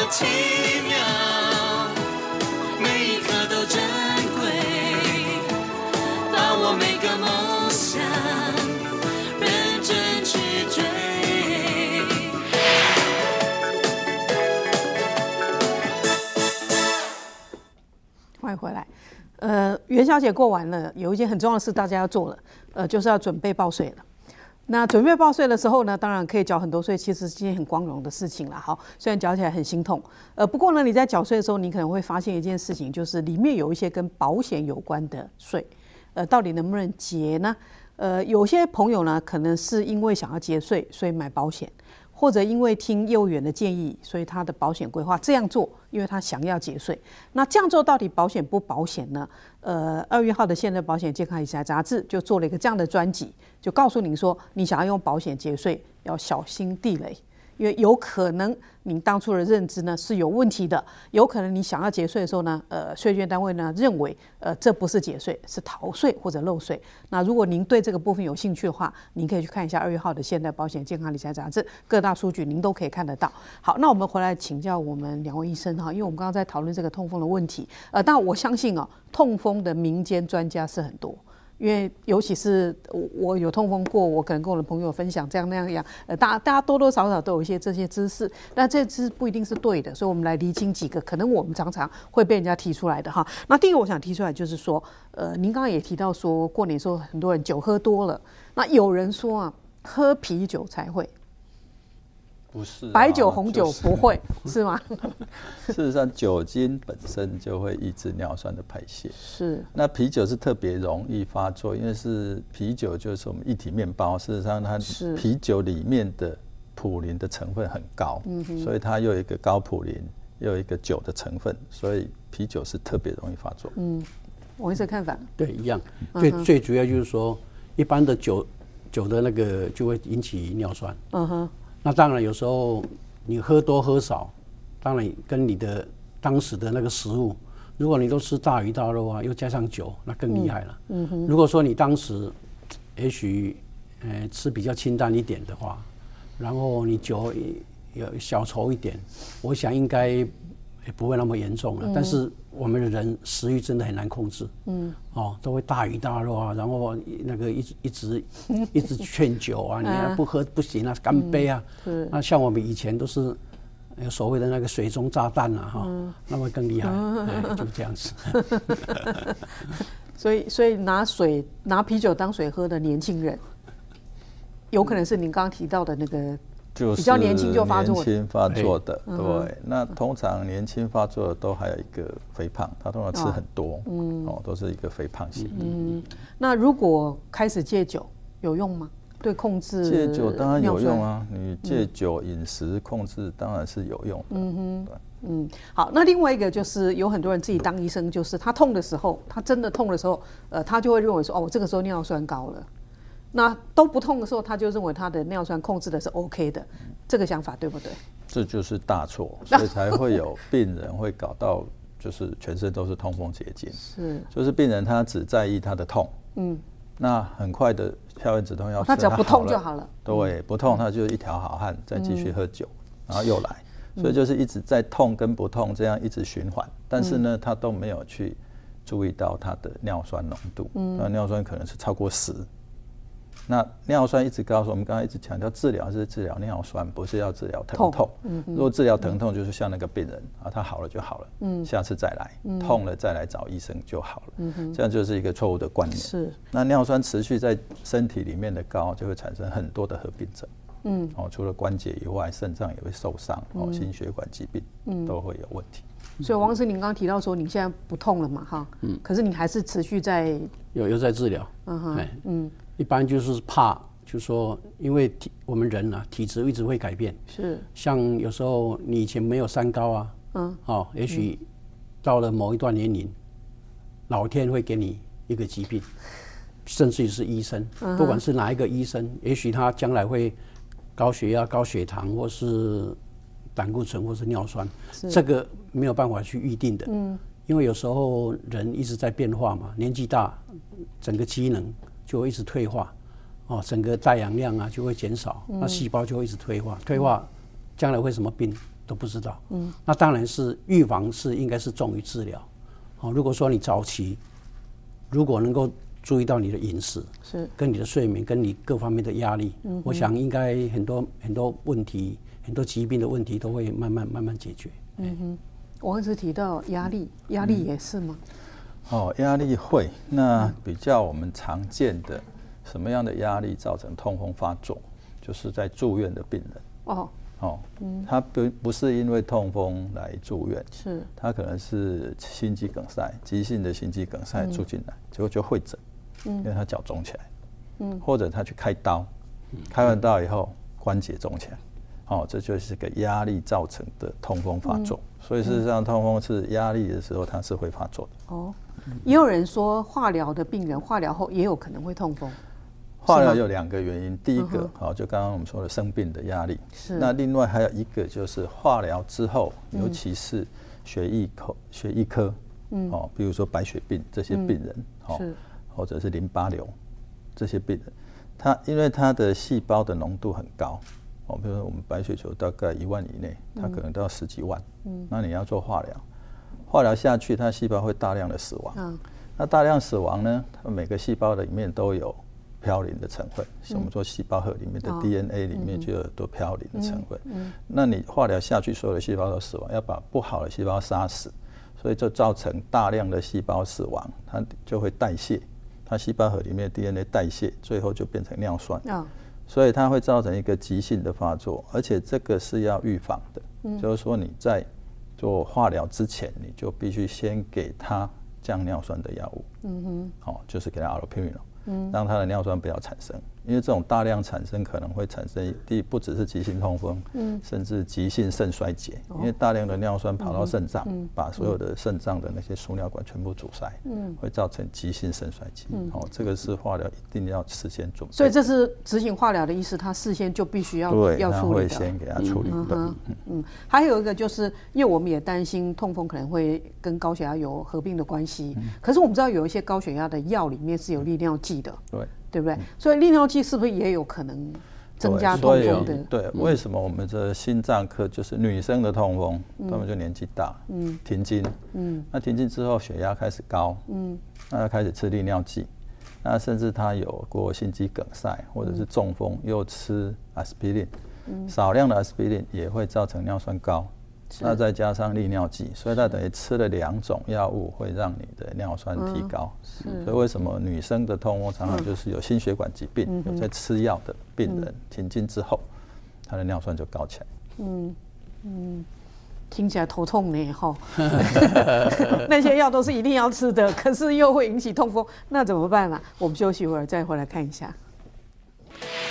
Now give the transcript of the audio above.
么奇妙，每一刻都珍贵，把握每个梦想，认真去追。 欢迎回来。元宵节过完了，有一件很重要的事大家要做了，就是要准备报税了。那准备报税的时候呢，当然可以缴很多税，其实是一件很光荣的事情啦。好，虽然缴起来很心痛，不过呢，你在缴税的时候，你可能会发现一件事情，就是里面有一些跟保险有关的税，到底能不能节呢？有些朋友呢，可能是因为想要节税，所以买保险。或者因为听业务员的建议，所以他的保险规划这样做，因为他想要节税。那这样做到底保险不保险呢？2月号的《现代保险健康理财杂志》就做了一个这样的专辑，就告诉您说，你想要用保险节税，要小心地雷。因为有可能你当初的认知呢是有问题的，有可能你想要节税的时候呢，税捐单位呢认为这不是节税，是逃税或者漏税。那如果您对这个部分有兴趣的话，您可以去看一下2月号的《现代保险健康理财杂志》，各大数据您都可以看得到。好，那我们回来请教我们2位医生哈，因为我们刚刚在讨论这个痛风的问题，但我相信痛风的民间专家是很多。因为尤其是我有痛风过，我可能跟我的朋友分享这样那样，大家多多少少都有一些这些知识，但这知识不一定是对的，所以我们来厘清几个可能我们常常会被人家提出来的哈。那第一个我想提出来就是说，您刚刚也提到说过年时候很多人酒喝多了，那有人说喝啤酒才会。 不是、 白酒、红酒不会，是吗？ 事实上，酒精本身就会抑制尿酸的排泄。 是。那啤酒是特别容易发作，因为是啤酒就是我们一体面包，事实上它啤酒里面的普林的成分很高，所以它又有一个高普林，又有一个酒的成分，所以啤酒是特别容易发作。 王医生看法？ 对，一样。最主要就是说，一般的酒的那个就会引起尿酸。那当然，有时候你喝多喝少，当然跟你的当时的那个食物，如果你都吃大鱼大肉啊，又加上酒，那更厉害了。如果说你当时也许吃比较清淡一点的话，然后你酒有小稠一点，我想应该也不会那么严重了。但是我们的人食欲真的很难控制，都会大鱼大肉啊，然后那个一直劝酒啊，你不喝不行啊，干杯啊。那像我们以前都是所谓的那个水中炸弹啊，那么更厉害，就这样子。 所以拿啤酒当水喝的年轻人，有可能是您刚刚提到的那个。 就是比较年轻就发作的， 年轻发作的，对。那通常年轻发作的都还有一个肥胖，他通常吃很多，都是一个肥胖型。 那如果开始戒酒有用吗？对控制戒酒当然有用啊，你戒酒饮食控制当然是有用的。 好，那另外一个就是有很多人自己当医生，就是他痛的时候，他真的痛的时候，他就会认为说，我这个时候尿酸高了。那都不痛的时候，他就认为他的尿酸控制的是 OK 的，这个想法对不对？ 这就是大错，所以才会有病人会搞到就是全身都是痛风结节。是，就是病人他只在意他的痛，那很快的消炎止痛药， 他只要不痛就好了。 对，不痛他就一条好汉，再继续喝酒，然后又来，所以就是一直在痛跟不痛这样一直循环，但是呢，他都没有去注意到他的尿酸浓度，那尿酸可能是超过10。那尿酸一直高，我们刚才一直强调，治疗是治疗尿酸，不是要治疗疼痛。如果治疗疼痛，就是像那个病人他好了就好了，下次再来，痛了再来找医生就好了。这样就是一个错误的观念。是。那尿酸持续在身体里面的高，就会产生很多的合并症。除了关节以外，肾脏也会受伤，心血管疾病都会有问题。 所以王医师，您刚刚提到说你现在不痛了嘛，哈，可是你还是持续在有在治疗。一般就是怕，就是说，因为我们人体质一直会改变。是。像有时候你以前没有三高啊，也许到了某一段年龄，老天会给你一个疾病，甚至于是医生，不管是哪一个医生，也许他将来会高血压、高血糖，或是胆固醇，或是尿酸，这个没有办法去预定的。因为有时候人一直在变化嘛，年纪大，整个机能就会一直退化，整个带氧量就会减少，那细胞就会一直退化，将来会什么病都不知道。那当然是预防是应该是重于治疗。如果说你早期如果能够注意到你的饮食， 是跟你的睡眠，跟你各方面的压力，我想应该很多问题，很多疾病的问题都会慢慢解决。 我一直提到压力，压力也是吗？ 压力会。那比较我们常见的什么样的压力造成痛风发作，就是在住院的病人。他不是因为痛风来住院， 是他可能是心肌梗塞，急性的心肌梗塞住进来，结果就会诊，因为他脚肿起来，或者他去开刀，开完刀以后关节肿起来，这就是个压力造成的痛风发作。所以事实上，痛风是压力的时候它是会发作的。 也有人说化疗的病人化疗后也有可能会痛风。 化疗有2个原因，第一个就刚刚我们说的生病的压力，那另外还有一个就是化疗之后，尤其是血液科，比如说白血病这些病人，或者是淋巴瘤这些病人，因为他的细胞的浓度很高，比如说我们白血球大概1万以内，它可能都要10几万，那你要做化疗，化疗下去，它细胞会大量的死亡。那大量死亡呢，每个细胞里面都有嘌呤的成分，像我们说细胞核里面的 DNA 里面就有很多嘌呤的成分。那你化疗下去，所有的细胞都死亡，要把不好的细胞杀死，所以就造成大量的细胞死亡，它就会代谢，它细胞核里面的 DNA 代谢，最后就变成尿酸。所以它会造成一个急性的发作，而且这个是要预防的，就是说你在做化疗之前，你就必须先给他降尿酸的药物，就是给他 allopurinol，让他的尿酸不要产生，因为这种大量产生可能会产生不只是急性痛风，甚至急性肾衰竭，因为大量的尿酸跑到肾脏，把所有的肾脏的那些输尿管全部阻塞，会造成急性肾衰竭。这个是化疗一定要事先准备。 所以这是执行化疗的医师，他事先就必须要处理的。 他会先给他处理的。 还有一个就是，因为我们也担心痛风可能会跟高血压有合并的关系，可是我们知道有一些高血压的药里面是有利尿剂的。对不对？所以利尿剂是不是也有可能增加痛风的？ 对，为什么我们的心脏科就是女生的痛风，他们就年纪大，停经，那停经之后血压开始高，那他开始吃利尿剂，那甚至他有过心肌梗塞或者是中风，又吃阿司匹林，少量的阿司匹林也会造成尿酸高。那再加上利尿剂，所以它等于吃了2种药物，会让你的尿酸提高。所以为什么女生的痛风常常就是有心血管疾病、有在吃药的病人，停经之后，她的尿酸就高起来。 听起来头痛呢，哈。那些药都是一定要吃的，可是又会引起痛风，那怎么办呢？我们休息一会儿，再回来看一下。